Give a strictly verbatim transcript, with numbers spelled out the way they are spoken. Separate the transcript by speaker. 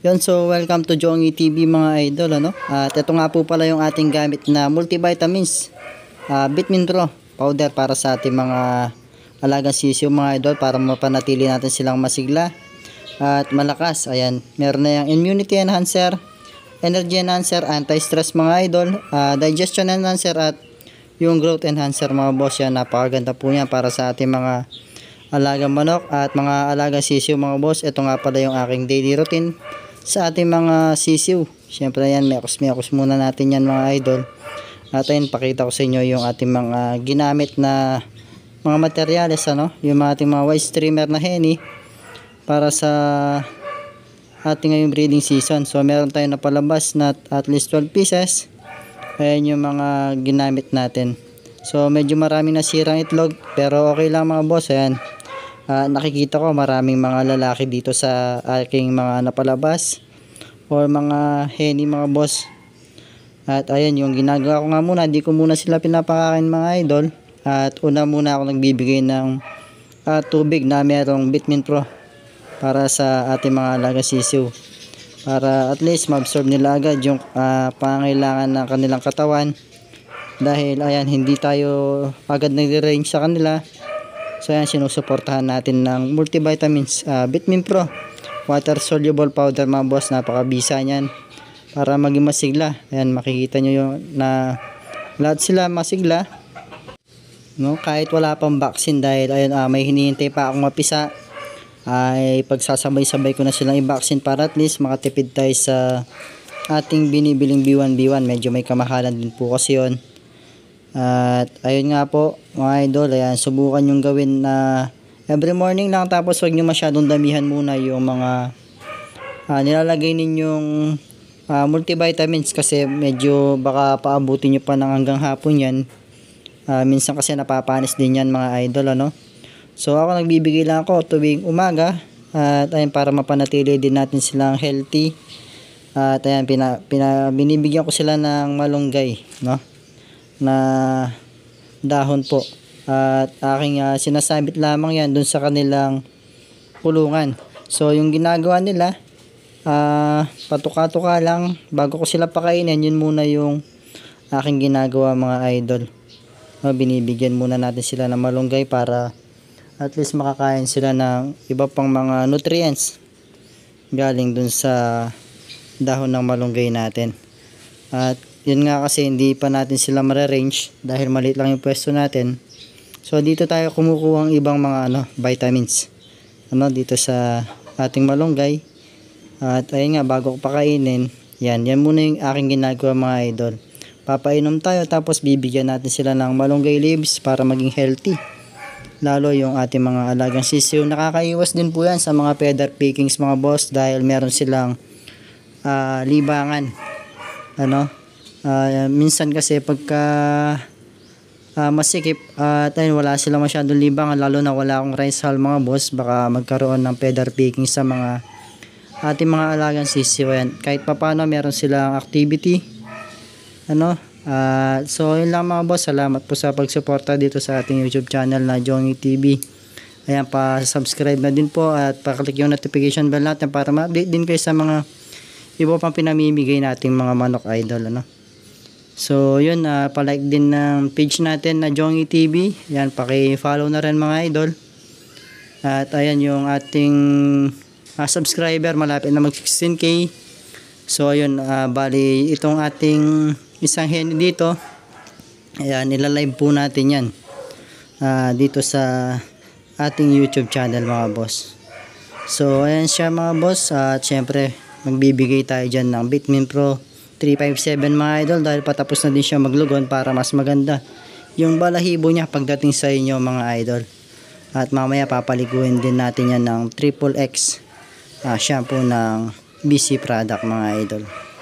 Speaker 1: Yun, so welcome to Jongy T V mga idol, ano? At ito nga po pala yung ating gamit na multivitamins, uh, Vitamin Pro powder para sa ating mga alagang sisiw mga idol, para mapanatili natin silang masigla at malakas. Ayan, meron na yung immunity enhancer, energy enhancer, anti-stress mga idol, uh, digestion enhancer at yung growth enhancer mga boss. Yan, napakaganda po yan para sa ating mga alagang manok at mga alagang sisiw mga boss. Ito nga pala yung aking daily routine sa ating mga sisiw. Siyempre yan, mekos-mekos muna natin yan mga idol. At ayun, pakita ko sa inyo yung ating mga ginamit na mga materyales, ano? Yung ating mga white streamer na henny para sa ating ngayong breeding season. So meron tayong napalabas na at least twelve pieces. Ayan yung mga ginamit natin. So medyo maraming nasirang itlog, pero okay lang mga boss. Ayan, uh, nakikita ko maraming mga lalaki dito sa aking mga napalabas or mga henny mga boss. At ayan yung ginagawa ko nga muna, di ko muna sila pinapakain mga idol. At una muna ako nagbibigay ng uh, tubig na merong Vitamin Pro para sa ating mga alaga sisiw, para at least ma-absorb nila agad yung uh, pangangailangan ng kanilang katawan. Dahil ayan, hindi tayo agad nagre-range sa kanila. So ayan, sinusuportahan natin ng multivitamins, uh, Vitamin Pro water soluble powder mga boss. Napakabisa niyan para maging masigla. Ayan, makikita nyo yung na lahat sila masigla, no? Kahit wala pang vaccine, dahil ayun, uh, may hinihintay pa akong mapisa, ay pagsasabay-sabay ko na silang i-vaccine para at least makatipid tayo sa ating binibiling B one B one. Medyo may kamahalan din po kasi yun. At ayun nga po mga idol, ayan, subukan yung gawin na every morning lang, tapos wag nyo masyadong damihan muna yung mga uh, nilalagay ninyong uh, multivitamins, kasi medyo baka paabutin nyo pa ng hanggang hapon yan. Uh, minsan kasi napapanis din yan mga idol, ano? So ako nagbibigay lang ako tuwing umaga, at ayun, para mapanatili din natin silang healthy. At ayan, pina, pina, binibigyan ko sila ng malunggay, no? Na dahon po. At aking uh, sinasabit lamang yan dun sa kanilang kulungan. So yung ginagawa nila, uh, patuka-tuka lang bago ko sila pakainin. Yun muna yung aking ginagawa mga idol. Uh, binibigyan muna natin sila ng malunggay para at least makakain sila ng iba pang mga nutrients galing dun sa dahon ng malunggay natin. At yun nga, kasi hindi pa natin sila mare-range dahil maliit lang yung pwesto natin. So dito tayo kumukuha ng ibang mga ano, vitamins, ano, dito sa ating malunggay. At ayun nga, bago ko pakainin, yan, yan muna yung aking ginagawa mga idol. Papainom tayo, tapos bibigyan natin sila ng malunggay leaves para maging healthy. Lalo yung ating mga alagang sisiw. Nakakaiwas din po yan sa mga feather pickings mga boss, dahil meron silang uh, libangan, ano. Uh, minsan kasi pagka uh, masikip at uh, wala sila masyadong libangan, lalo na wala akong rice hull mga boss, baka magkaroon ng feather picking sa mga ating mga alagang sisiw. Kahit papano meron silang activity, ano. Uh, so yun lang mga boss, salamat po sa pagsuporta dito sa ating YouTube channel na Jongy T V. Ayan, pa-subscribe na din po at pa-click yung notification bell natin para ma-update din kayo sa mga iba pang pinamimigay nating mga manok idol, ano. So yun, uh, pa-like din ng page natin na Jongy T V. Yan, paki-follow na rin mga idol. At ayan yung ating uh, subscriber, malapit na mag sixteen K. So ayun, uh, bali itong ating isang hen dito, ayan, ilalive po natin yan uh, dito sa ating YouTube channel mga boss. So ayan siya mga boss. At uh, syempre magbibigay tayo dyan ng Vitamin Pro three five seven mga idol, dahil patapos na din siya maglugon para mas maganda yung balahibo niya pagdating sa inyo mga idol. At mamaya papaliguin din natin yan ng triple X uh, shampoo ng B C product mga idol.